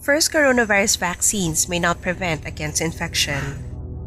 First, coronavirus vaccines may not prevent against infection.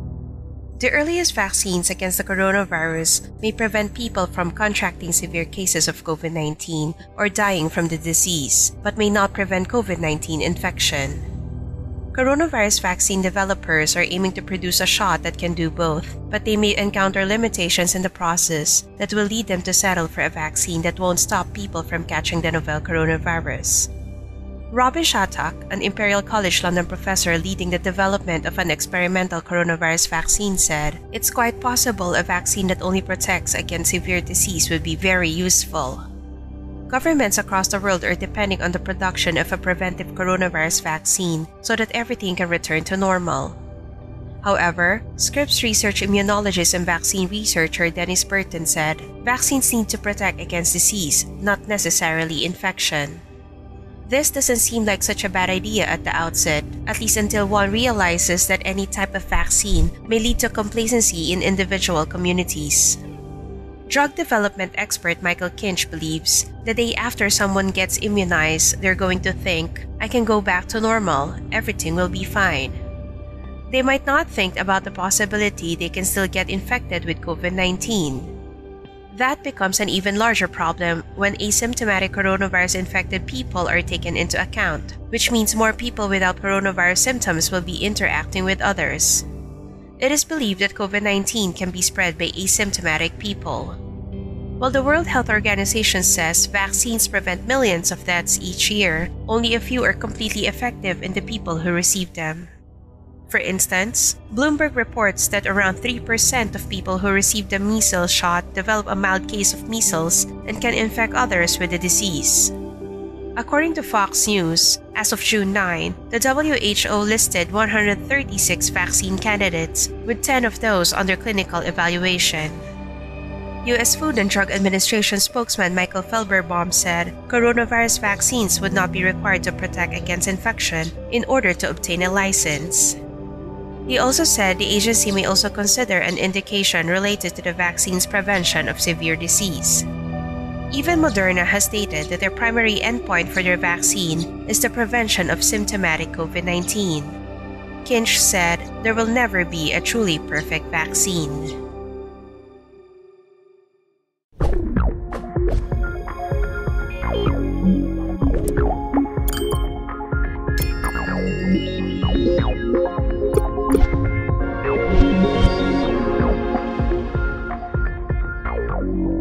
The earliest vaccines against the coronavirus may prevent people from contracting severe cases of COVID-19 or dying from the disease, but may not prevent COVID-19 infection. Coronavirus vaccine developers are aiming to produce a shot that can do both, but they may encounter limitations in the process that will lead them to settle for a vaccine that won't stop people from catching the novel coronavirus. Robin Shattuck, an Imperial College London professor leading the development of an experimental coronavirus vaccine, said, "It's quite possible a vaccine that only protects against severe disease would be very useful." Governments across the world are depending on the production of a preventive coronavirus vaccine so that everything can return to normal. However, Scripps Research immunologist and vaccine researcher Dennis Burton said, "Vaccines need to protect against disease, not necessarily infection." This doesn't seem like such a bad idea at the outset, at least until one realizes that any type of vaccine may lead to complacency in individual communities. Drug development expert Michael Kinch believes the day after someone gets immunized, they're going to think, "I can go back to normal, everything will be fine." They might not think about the possibility they can still get infected with COVID-19. That becomes an even larger problem when asymptomatic coronavirus-infected people are taken into account, which means more people without coronavirus symptoms will be interacting with others. It is believed that COVID-19 can be spread by asymptomatic people. While the World Health Organization says vaccines prevent millions of deaths each year, only a few are completely effective in the people who receive them. For instance, Bloomberg reports that around 3% of people who receive the measles shot develop a mild case of measles and can infect others with the disease. According to Fox News, as of June 9, the WHO listed 136 vaccine candidates, with 10 of those under clinical evaluation. U.S. Food and Drug Administration spokesman Michael Felberbaum said coronavirus vaccines would not be required to protect against infection in order to obtain a license. He also said the agency may also consider an indication related to the vaccine's prevention of severe disease. Even Moderna has stated that their primary endpoint for their vaccine is the prevention of symptomatic COVID-19. Kinch said there will never be a truly perfect vaccine. Wow.